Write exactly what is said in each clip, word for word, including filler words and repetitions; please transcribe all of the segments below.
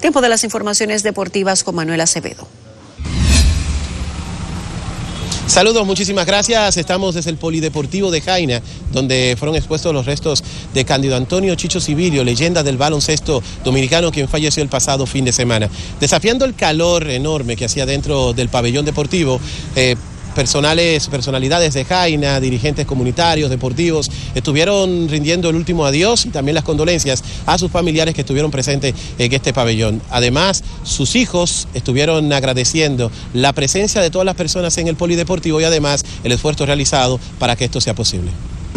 Tiempo de las informaciones deportivas con Manuel Acevedo. Saludos, muchísimas gracias. Estamos desde el Polideportivo de Jaina, donde fueron expuestos los restos de Cándido Antonio Chicho Sibilio, leyenda del baloncesto dominicano, quien falleció el pasado fin de semana. Desafiando el calor enorme que hacía dentro del pabellón deportivo, eh, personales, personalidades de Jaina, dirigentes comunitarios, deportivos, estuvieron rindiendo el último adiós y también las condolencias a sus familiares que estuvieron presentes en este pabellón. Además, sus hijos estuvieron agradeciendo la presencia de todas las personas en el polideportivo y además el esfuerzo realizado para que esto sea posible.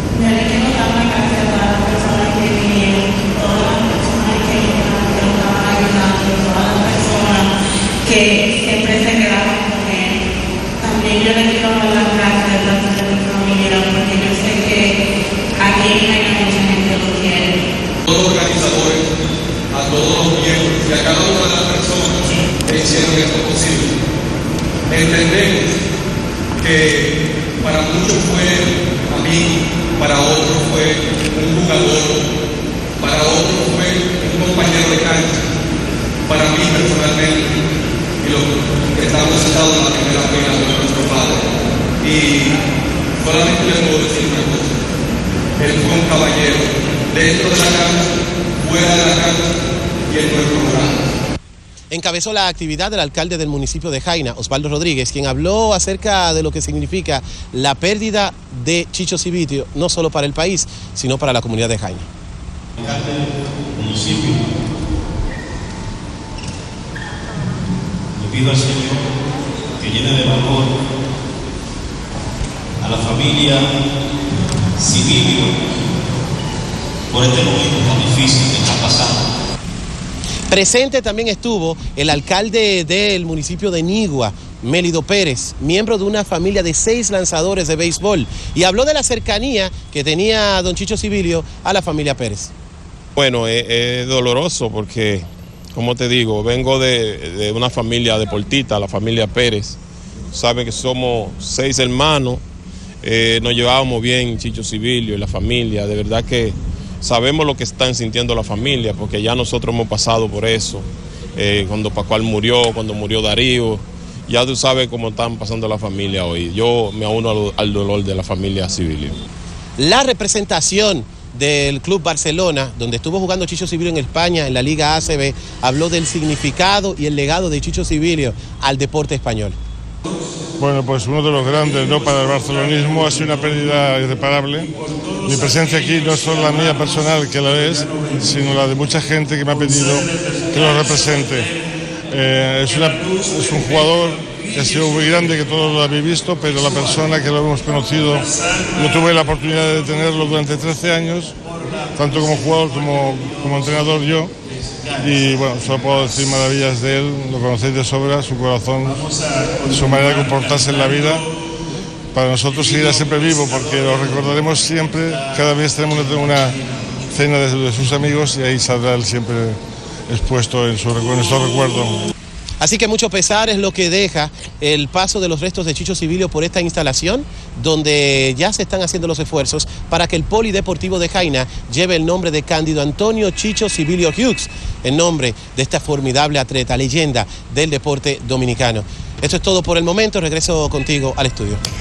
Que siempre se quedaron con él. También yo le quiero dar las gracias a toda mi familia, porque yo sé que aquí hay mucha gente que lo quiere. A todos los organizadores, a todos los miembros y a cada una de las personas que hicieron esto posible. Entendemos que para muchos fue amigo, para otros fue un jugador, para otros fue un compañero de cancha, para mí personalmente, y los que estamos sentados en la primera fila de nuestro padre. Y solamente les puedo decir una cosa: él fue un caballero dentro de la cancha, fuera de la cancha y en nuestro hogar. Encabezó la actividad del alcalde del municipio de Jaina, Osvaldo Rodríguez, quien habló acerca de lo que significa la pérdida de Chicho Sibilio, no solo para el país, sino para la comunidad de Jaina. El alcalde del municipio, pido al Señor que llene de valor a la familia Sibilio por este momento tan difícil que está pasando. Presente también estuvo el alcalde del municipio de Nigua, Mélido Pérez, miembro de una familia de seis lanzadores de béisbol, y habló de la cercanía que tenía don Chicho Sibilio a la familia Pérez. Bueno, es, es doloroso porque, como te digo, vengo de, de una familia deportista, la familia Pérez. Saben que somos seis hermanos, eh, nos llevábamos bien Chicho Sibilio y la familia. De verdad que sabemos lo que están sintiendo la familia, porque ya nosotros hemos pasado por eso. Eh, cuando Pascual murió, cuando murió Darío, ya tú sabes cómo están pasando la familia hoy. Yo me uno al, al dolor de la familia Sibilio. La representación del Club Barcelona, donde estuvo jugando Chicho Sibilio en España, en la Liga A C B, habló del significado y el legado de Chicho Sibilio al deporte español. Bueno, pues uno de los grandes, ¿no?, para el barcelonismo. Ha sido una pérdida irreparable. Mi presencia aquí no es solo la mía personal, que la es, sino la de mucha gente que me ha pedido que lo represente. Eh, es, una, es un jugador que ha sido muy grande, que todos lo habéis visto, pero la persona que lo hemos conocido, yo tuve la oportunidad de tenerlo durante trece años, tanto como jugador como, como entrenador yo, y bueno, solo puedo decir maravillas de él. Lo conocéis de sobra, su corazón, su manera de comportarse en la vida. Para nosotros seguirá siempre vivo, porque lo recordaremos siempre. Cada vez tenemos una cena de, de sus amigos y ahí saldrá él siempre expuesto en, su, en nuestro recuerdo. Así que mucho pesar es lo que deja el paso de los restos de Chicho Sibilio por esta instalación, donde ya se están haciendo los esfuerzos para que el Polideportivo de Jaina lleve el nombre de Cándido Antonio Chicho Sibilio Hughes, en nombre de esta formidable atleta, leyenda del deporte dominicano. Esto es todo por el momento. Regreso contigo al estudio.